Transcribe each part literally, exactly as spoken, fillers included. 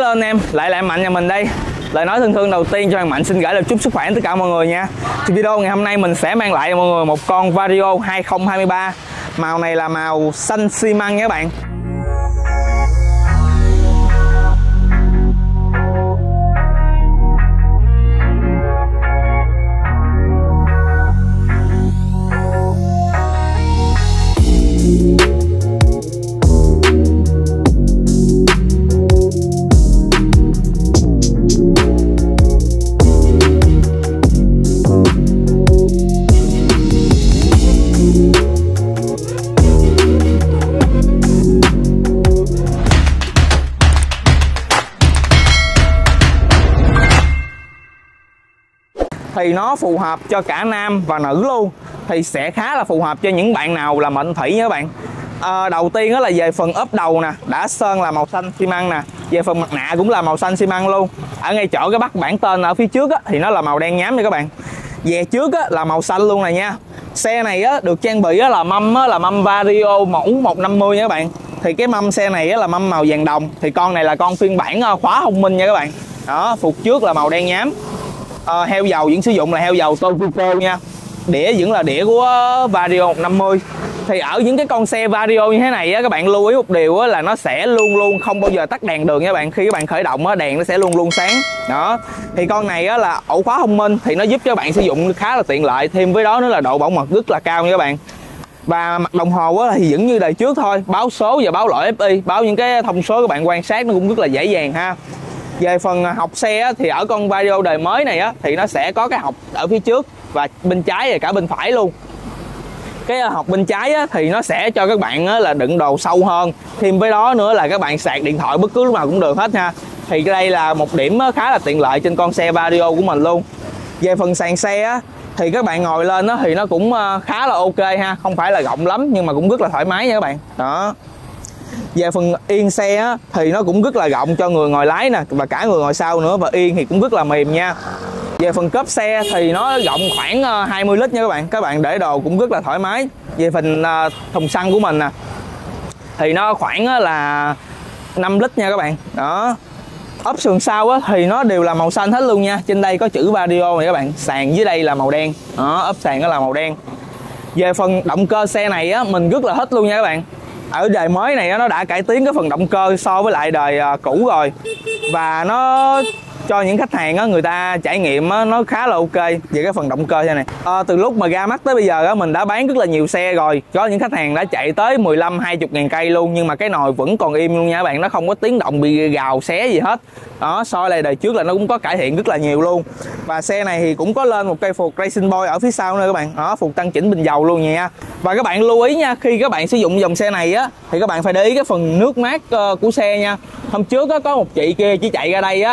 Hello anh em, lại lại Mạnh nhà mình đây. Lời nói thân thương đầu tiên cho anh Mạnh xin gửi lời chúc sức khỏe tất cả mọi người nha. Thì video ngày hôm nay mình sẽ mang lại cho mọi người một con Vario hai không hai ba. Màu này là màu xanh xi măng nha các bạn. Thì nó phù hợp cho cả nam và nữ luôn. Thì sẽ khá là phù hợp cho những bạn nào là mệnh thủy nha các bạn. à, Đầu tiên đó là về phần ốp đầu nè, đã sơn là màu xanh xi măng nè. Về phần mặt nạ cũng là màu xanh xi măng luôn. Ở ngay chỗ cái bắt bản tên ở phía trước á, thì nó là màu đen nhám nha các bạn. Về trước á, là màu xanh luôn này nha. Xe này á, được trang bị á, là mâm á, là mâm Vario mẫu một năm mươi nha các bạn. Thì cái mâm xe này á, là mâm màu vàng đồng. Thì con này là con phiên bản khóa thông minh nha các bạn. Đó, phục trước là màu đen nhám. À, heo dầu vẫn sử dụng là heo dầu Tofuko nha. Đĩa vẫn là đĩa của Vario một năm mươi. Thì ở những cái con xe Vario như thế này á, các bạn lưu ý một điều á, là nó sẽ luôn luôn không bao giờ tắt đèn đường nha các bạn. Khi các bạn khởi động á, đèn nó sẽ luôn luôn sáng. Đó. Thì con này á, là ổ khóa thông minh thì nó giúp cho bạn sử dụng khá là tiện lợi. Thêm với đó nữa là độ bảo mật rất là cao nha các bạn. Và mặt đồng hồ á, thì vẫn như đời trước thôi, báo số và báo lỗi ép i, báo những cái thông số các bạn quan sát nó cũng rất là dễ dàng ha. Về phần học xe á, thì ở con Vario đời mới này á, thì nó sẽ có cái học ở phía trước và bên trái và cả bên phải luôn. Cái học bên trái á, thì nó sẽ cho các bạn á, là đựng đồ sâu hơn. Thêm với đó nữa là các bạn sạc điện thoại bất cứ lúc nào cũng được hết ha. Thì đây là một điểm khá là tiện lợi trên con xe Vario của mình luôn. Về phần sàn xe á, thì các bạn ngồi lên á, thì nó cũng khá là ok ha. Không phải là rộng lắm nhưng mà cũng rất là thoải mái nha các bạn. Đó. Về phần yên xe á, thì nó cũng rất là rộng cho người ngồi lái nè và cả người ngồi sau nữa. Và yên thì cũng rất là mềm nha. Về phần cốp xe thì nó rộng khoảng hai mươi lít nha các bạn. Các bạn để đồ cũng rất là thoải mái. Về phần thùng xăng của mình nè, thì nó khoảng là năm lít nha các bạn. Đó. Ốp sườn sau á, thì nó đều là màu xanh hết luôn nha. Trên đây có chữ Vario này các bạn. Sàn dưới đây là màu đen. Đó, ốp sàn đó là màu đen. Về phần động cơ xe này á, mình rất là thích luôn nha các bạn. Ở đời mới này nó đã cải tiến cái phần động cơ so với lại đời cũ rồi. Và nó cho những khách hàng á, người ta trải nghiệm á, nó khá là ok về cái phần động cơ xe này. à, Từ lúc mà ra mắt tới bây giờ á, mình đã bán rất là nhiều xe rồi. Có những khách hàng đã chạy tới mười lăm hai mươi ngàn cây luôn. Nhưng mà cái nồi vẫn còn im luôn nha các bạn. Nó không có tiếng động bị gào xé gì hết. Đó, so lại đời trước là nó cũng có cải thiện rất là nhiều luôn. Và xe này thì cũng có lên một cây phuộc Racing Boy ở phía sau nữa các bạn. Đó, phuộc tăng chỉnh bình dầu luôn nha. Và các bạn lưu ý nha, khi các bạn sử dụng dòng xe này á, thì các bạn phải để ý cái phần nước mát uh, của xe nha. Hôm trước á, có một chị kia chỉ chạy ra đây á,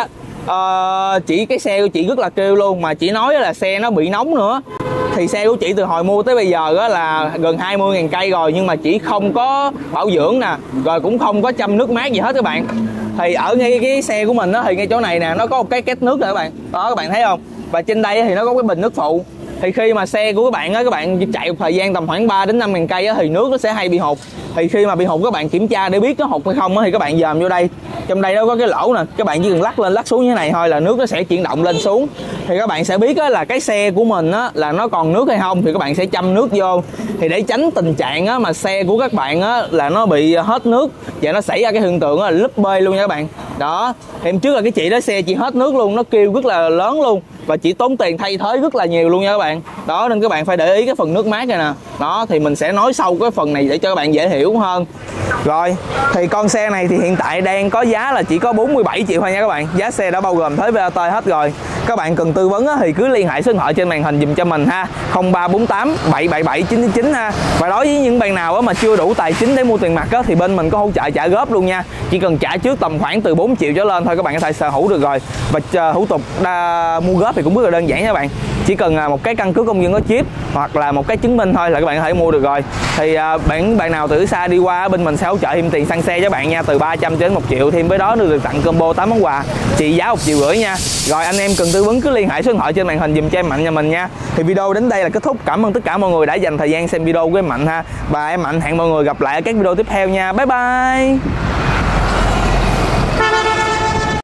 uh, chỉ cái xe của chị rất là kêu luôn. Mà chị nói là xe nó bị nóng nữa. Thì xe của chị từ hồi mua tới bây giờ á, là gần hai mươi ngàn cây rồi. Nhưng mà chị không có bảo dưỡng nè, rồi cũng không có chăm nước mát gì hết các bạn. Thì ở ngay cái xe của mình á, thì ngay chỗ này nè, nó có một cái két nước rồi các bạn. Đó, các bạn thấy không? Và trên đây thì nó có cái bình nước phụ. Thì khi mà xe của các bạn á, các bạn chạy một thời gian tầm khoảng ba đến năm ngàn cây á, thì nước nó sẽ hay bị hụt. Thì khi mà bị hụt các bạn kiểm tra để biết nó hụt hay không á, thì các bạn dòm vô đây. Trong đây nó có cái lỗ nè, các bạn chỉ cần lắc lên lắc xuống như thế này thôi là nước nó sẽ chuyển động lên xuống. Thì các bạn sẽ biết á, là cái xe của mình á, là nó còn nước hay không. Thì các bạn sẽ châm nước vô. Thì để tránh tình trạng á, mà xe của các bạn á, là nó bị hết nước và nó xảy ra cái hiện tượng á, là lúp bê luôn nha các bạn. Đó. Thì hôm trước là cái chị đó xe chị hết nước luôn, nó kêu rất là lớn luôn. Và chỉ tốn tiền thay thế rất là nhiều luôn nha các bạn. Đó, nên các bạn phải để ý cái phần nước mát này nè. Đó, thì mình sẽ nói sâu cái phần này để cho các bạn dễ hiểu hơn. Rồi, thì con xe này thì hiện tại đang có giá là chỉ có bốn mươi bảy triệu thôi nha các bạn. Giá xe đã bao gồm thuế vê a tê hết rồi. Các bạn cần tư vấn thì cứ liên hệ số điện thoại trên màn hình dùm cho mình ha. không ba bốn tám bảy bảy bảy chín chín ha. Và đối với những bạn nào mà chưa đủ tài chính để mua tiền mặt á, thì bên mình có hỗ trợ trả góp luôn nha. Chỉ cần trả trước tầm khoảng từ bốn triệu trở lên thôi các bạn có thể sở hữu được rồi. Và thủ tục đa, mua góp thì cũng rất là đơn giản nha các bạn. Chỉ cần một cái căn cước công dân có chip hoặc là một cái chứng minh thôi là các bạn có thể mua được rồi. Thì bạn bạn nào từ xa đi qua bên mình sẽ hỗ trợ thêm tiền xăng xe cho bạn nha, từ ba trăm đến một triệu. Thêm với đó được tặng combo tám món quà trị giá một triệu rưỡi nha. Rồi anh em cần tư vấn cứ liên hệ số điện thoại trên màn hình dùm cho em Mạnh nhà mình nha. Thì video đến đây là kết thúc. Cảm ơn tất cả mọi người đã dành thời gian xem video của em Mạnh ha. Và em Mạnh hẹn mọi người gặp lại ở các video tiếp theo nha. Bye bye.